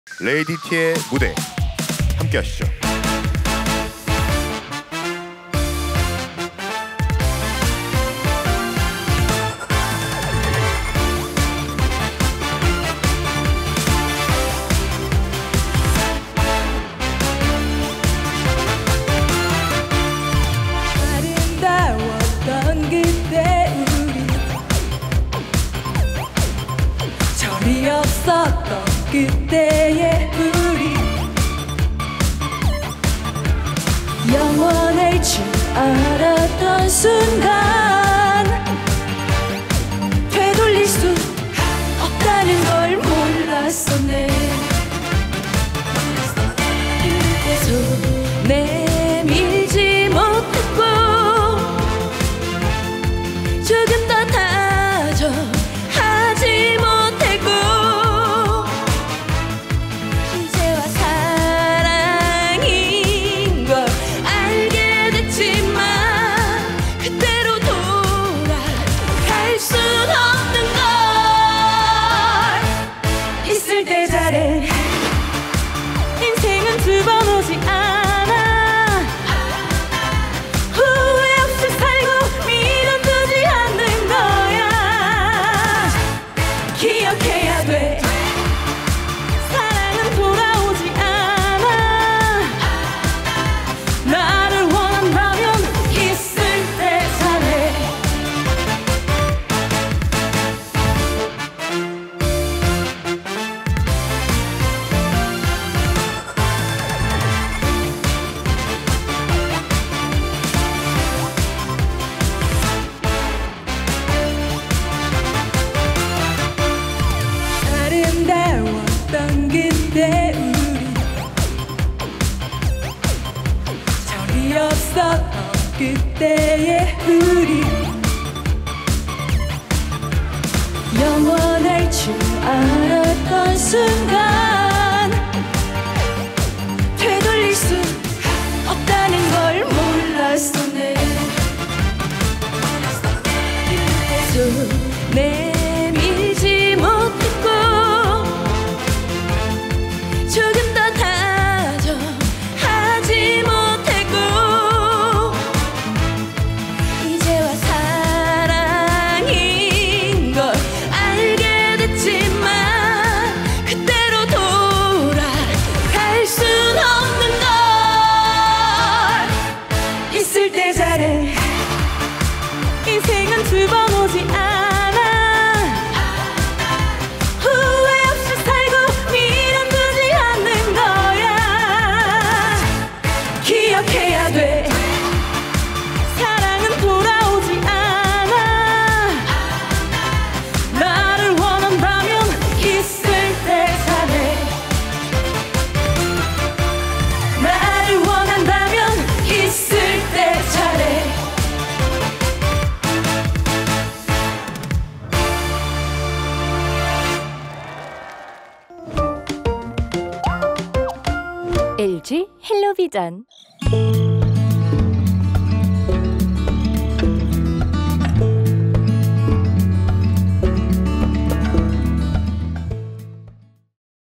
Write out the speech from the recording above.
레이디티의 무대 함께 하시죠. 아름다웠던 그때 우리, 절이 없었던 그때의 우리, 영원할 줄 알았던 순간 되돌릴 수 없다는 걸 몰랐었네. 그때서 내밀지 못했고 조금 더 다정하지 못했고 이제와 사랑인 걸 알게 됐지만 그때로 돌아갈 순 없는 걸. 있을 때 잘해. 인생은 두 번 오지 않아. 후회 없이 살고 미련 두지 않는 거야. 기억해야 돼. 사랑은 돌아오지 않아. 나를 원한다면 있을 때 잘해. 아름다웠던 그때 우리, 절이 없었던 그때의 우리, 영원할 줄 알았던 순간 되돌릴 수 없다는 걸 몰랐었네. 그때도 내밀지 못했고 조금 더 다정하지 못했고 이제와 사랑인 걸 알게 됐지만 그때로 돌아갈 순 없는 걸. 있을 때 잘해. 인생은 두 번 오지 않아. 후회 없이 살고 미련 두지 않는 거야. 기억해야 돼. 사랑은 돌아오지 않아. 나를 원한다면 있을 때 잘해. 나를 원한다면 있을 때 잘해. LG 헬로비전.